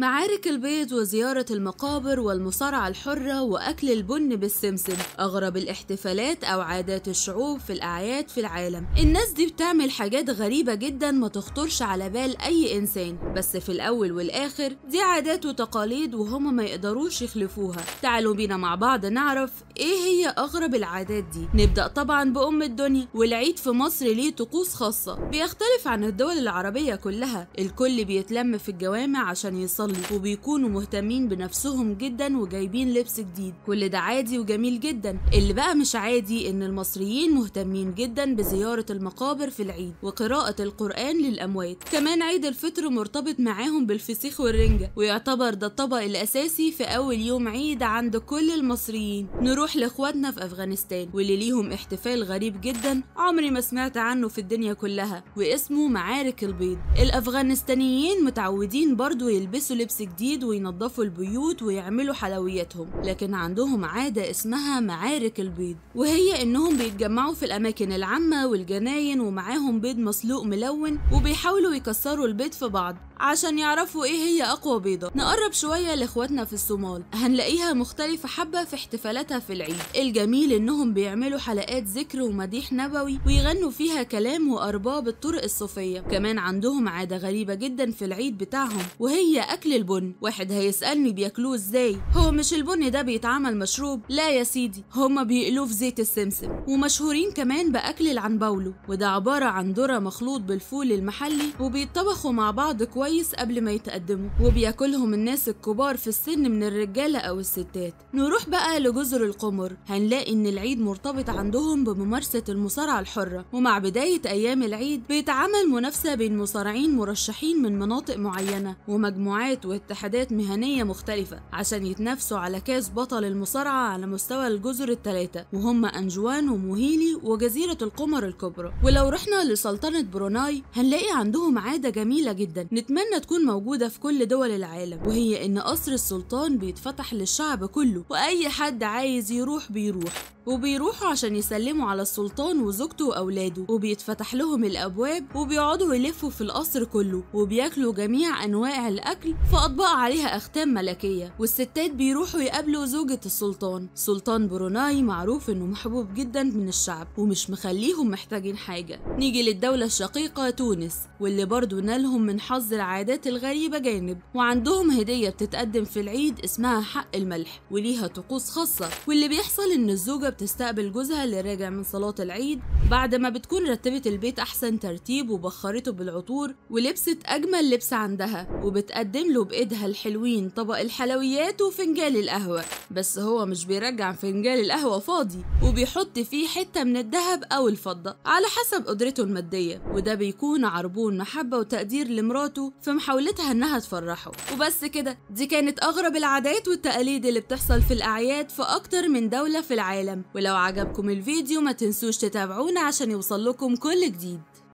معارك البيض وزيارة المقابر والمصارعة الحرة وأكل البن بالسمسم أغرب الاحتفالات أو عادات الشعوب في الأعياد في العالم. الناس دي بتعمل حاجات غريبة جدا ما تخطرش على بال أي إنسان، بس في الأول والآخر دي عادات وتقاليد وهم ما يقدروش يخلفوها. تعالوا بينا مع بعض نعرف إيه هي أغرب العادات دي. نبدأ طبعا بأم الدنيا، والعيد في مصر ليه طقوس خاصة بيختلف عن الدول العربية كلها. الكل بيتلم في الجوامع عشان يصلي وبيكونوا مهتمين بنفسهم جدا وجايبين لبس جديد. كل ده عادي وجميل جدا. اللي بقى مش عادي ان المصريين مهتمين جدا بزيارة المقابر في العيد وقراءة القرآن للأموات. كمان عيد الفطر مرتبط معاهم بالفسيخ والرنجة، ويعتبر ده الطبق الأساسي في أول يوم عيد عند كل المصريين. نروح لإخواتنا في أفغانستان واللي ليهم احتفال غريب جدا عمري ما سمعت عنه في الدنيا كلها، واسمه معارك البيض. الأفغانستانيين متعودين برضو يلبسوا لبس جديد وينظفوا البيوت ويعملوا حلوياتهم، لكن عندهم عادة اسمها معارك البيض، وهي انهم بيتجمعوا في الاماكن العامة والجناين ومعاهم بيض مسلوق ملون، وبيحاولوا يكسروا البيض في بعض عشان يعرفوا ايه هي اقوى بيضة. نقرب شوية لاخواتنا في الصومال، هنلاقيها مختلفة حبة في احتفالاتها في العيد. الجميل انهم بيعملوا حلقات ذكر ومديح نبوي ويغنوا فيها كلام وارباب الطرق الصوفية. كمان عندهم عادة غريبة جدا في العيد بتاعهم، وهي اكل البن. واحد هيسألني بياكلوه ازاي؟ هو مش البن ده بيتعمل مشروب؟ لا يا سيدي، هما بيقلوه في زيت السمسم. ومشهورين كمان باكل العنبولو، وده عبارة عن ذرة مخلوط بالفول المحلي وبيتطبخوا مع بعض كويس قبل ما يتقدموا، وبياكلهم الناس الكبار في السن من الرجالة او الستات. نروح بقى لجزر القمر، هنلاقي ان العيد مرتبط عندهم بممارسة المصارعة الحرة، ومع بداية ايام العيد بيتعمل منافسة بين مصارعين مرشحين من مناطق معينة ومجموعات واتحادات مهنية مختلفة عشان يتنافسوا على كاس بطل المصارعة على مستوى الجزر الثلاثة، وهم أنجوان وموهيلي وجزيرة القمر الكبرى. ولو رحنا لسلطنة بروناي هنلاقي عندهم عادة جميلة جدا نتمنى تكون موجودة في كل دول العالم، وهي إن قصر السلطان بيتفتح للشعب كله، وأي حد عايز يروح بيروح، وبيروحوا عشان يسلموا على السلطان وزوجته وأولاده، وبيتفتح لهم الأبواب وبيقعدوا يلفوا في القصر كله، وبياكلوا جميع أنواع الأكل في أطباق عليها أختام ملكية. والستات بيروحوا يقابلوا زوجة السلطان. سلطان بروناي معروف إنه محبوب جدا من الشعب ومش مخليهم محتاجين حاجة. نيجي للدولة الشقيقة تونس، واللي برضو نالهم من حظ العادات الغريبة جانب، وعندهم هدية بتتقدم في العيد اسمها حق الملح، وليها طقوس خاصة. واللي بيحصل إن الزوجة بتستقبل جوزها اللي راجع من صلاة العيد بعد ما بتكون رتبت البيت أحسن ترتيب وبخرته بالعطور ولبست أجمل لبس عندها، وبتقدم له بإيدها الحلوين طبق الحلويات وفنجان القهوة. بس هو مش بيرجع فنجان القهوة فاضي، وبيحط فيه حتة من الذهب أو الفضة على حسب قدرته المادية، وده بيكون عربون محبة وتقدير لمراته في محاولتها إنها تفرحه. وبس كده، دي كانت أغرب العادات والتقاليد اللي بتحصل في الأعياد في أكتر من دولة في العالم. ولو عجبكم الفيديو ما تنسوش تتابعونا عشان يوصل لكم كل جديد.